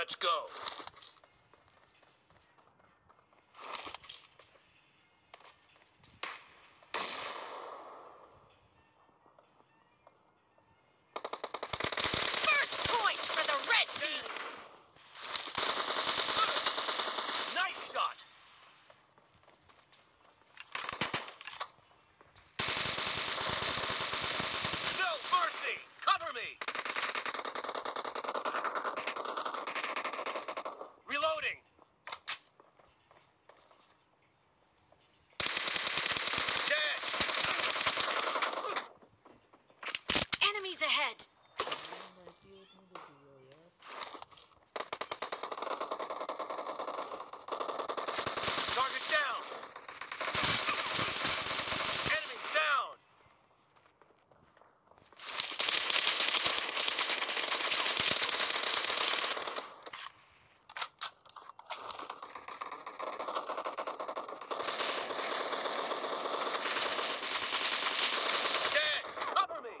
Let's go. First point for the red team. Nice shot. No mercy. Cover me. Reloading. Dead. Enemies ahead. Target down. Enemy down. Dead. Cover me.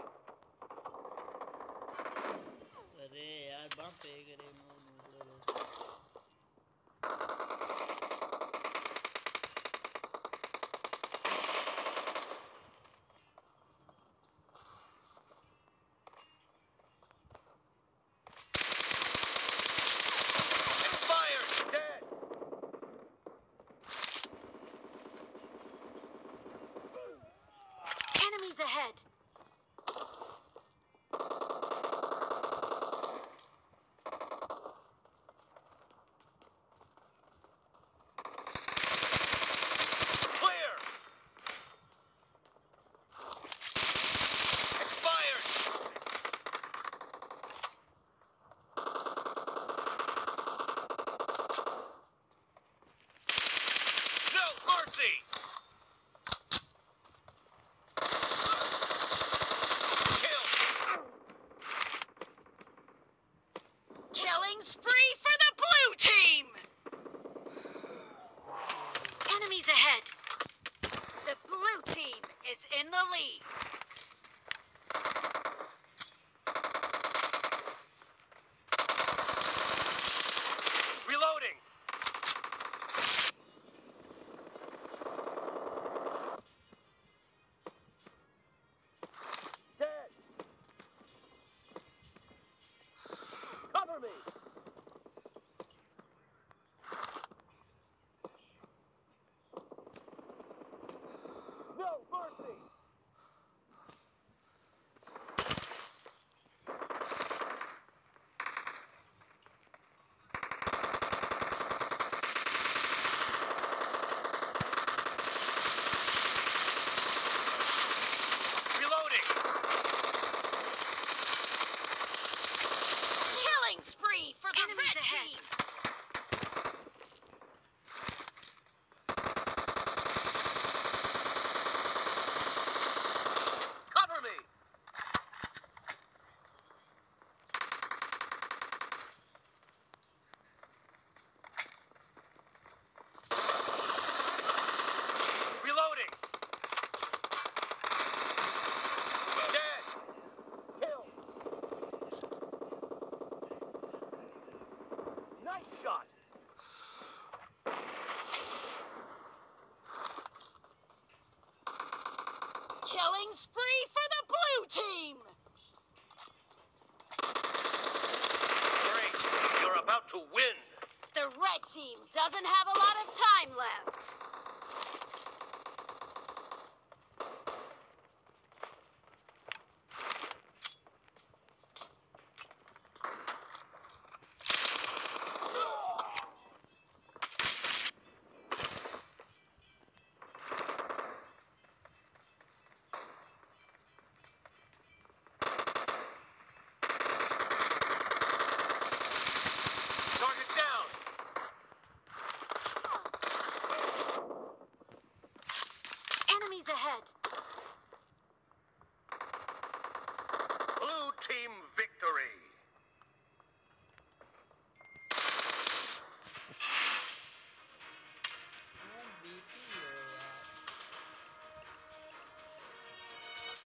अरे यार बड़ा फेंक रहे हैं Expired. Dead. Enemies ahead. Clear. Expired. No mercy. Kill. Killing spree for the blue team. Enemies ahead. The blue team is in the lead. Reloading. Dead. Cover me. No mercy. Reloading. Killing spree for the red team. Cover me. Reloading. Dead. Kill. Nice shot. Killing spree for the blue team. Great. You're about to win. The red team doesn't have a lot of time left. Target down. Enemies ahead. Blue team victory.